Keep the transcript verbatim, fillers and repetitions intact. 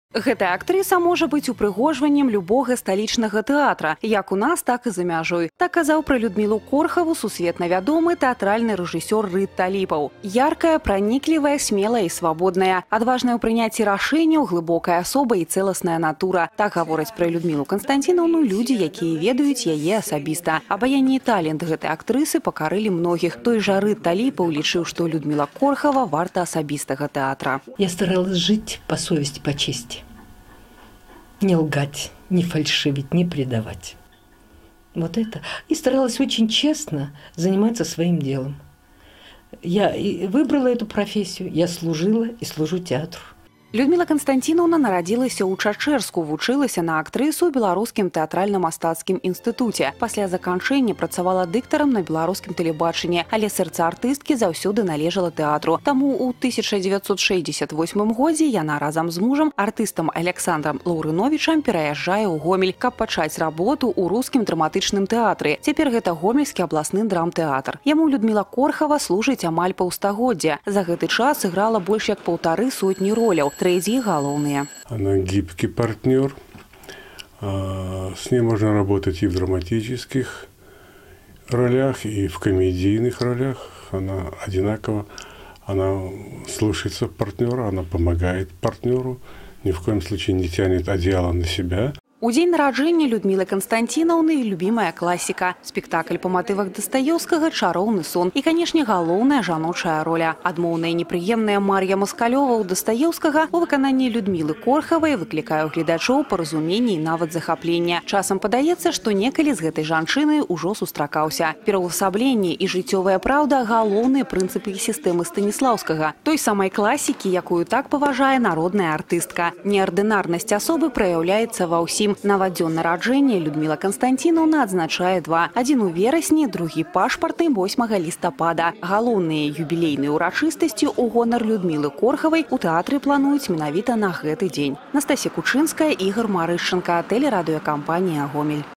Гэтая актрыса можа быць упрыгожваннем любога сталічнага тэатра, як у нас, так і за мяжой. Так казаў пра Людмілу Корхаву сусветна вядомы тэатральны рэжысёр Рыд Таліпаў. Яркая, праніклівая, смелая і свабодная, адважная ў прыняцці рашэнняў, глыбокая асоба і цэласная натура. Так гавораць пра Людмілу Канстанціноўну людзі, якія ведаюць яе асабіста. Абаянне і талент гэтай актрысы пакарылі многіх. Той жа Рыд Таліпаў лічыў, што Людміла Корхава варта асабістага тэатра. Я старалась жить по совести, по чести. Не лгать, не фальшивить, не предавать. Вот это. И старалась очень честно заниматься своим делом. Я выбрала эту профессию, я служила и служу театру. Людмила Канстанціноўна нарадзілася ў Чачэрску, вучылася на актрысу ў Беларускім тэатральна-мастацкім інстытуце. Пасля заканчэння працавала дыктарам на беларускім тэлебачанні, але сэрца артысткі заўсёды належала тэатру. Таму ў тысяча дзевяцьсот шэсцьдзесят восьмым годзе яна разам з мужам, артыстам Александрам Лаўрыновічам, пераязджае ў Гомель, каб пачаць работу ў рускім драматычным тэатры. Цяпер гэта гомельскі абласны драмтэатр. Яму Людміла Корхава служыць амаль паўстагоддзя. За гэты час іграла больш як паўтары сотні роляў. Третьи головные. Она гибкий партнер. С ней можно работать и в драматических ролях, и в комедийных ролях. Она одинаково. Она слушается партнера, она помогает партнеру. Ни в коем случае не тянет одеяло на себя. У дзень нараджэння Людмілы Канстанціноўны любімая класіка. Спектакль па матывах Дастаёўскага «Чароўны сон». І, канешне, галоўная жаночая роля. Адмоўная і непрыемная Мар'я Маскалёва ў Дастаёўскага у выкананні Людмілы Корхавай выклікае ў гледачоў паразуменне і нават захаплення. Часам падаецца, што некалі з гэтай жанчыны ўжо сустракаўся. Пераўвасабленне і жыццёвая праўда – галоўныя прынцыпы сістэмы Станіслаўскага. Той самай класікі, якую так паважае народная артыстка. Неардынарнасць асобы праяўляецца ва ўсім. Нават дзён нараджэння Людміла Канстанціноўна адзначае два. Адзін у верасні, другі пашпартны восьмага лістапада. Галоўныя юбілейныя ўрачыстасці ў гонар Людмілы Корхавай у тэатры плануюць менавіта на гэты дзень. Настасія Кучынская, Ігор Марышченка, тэлерадыёкампанія «Гомель».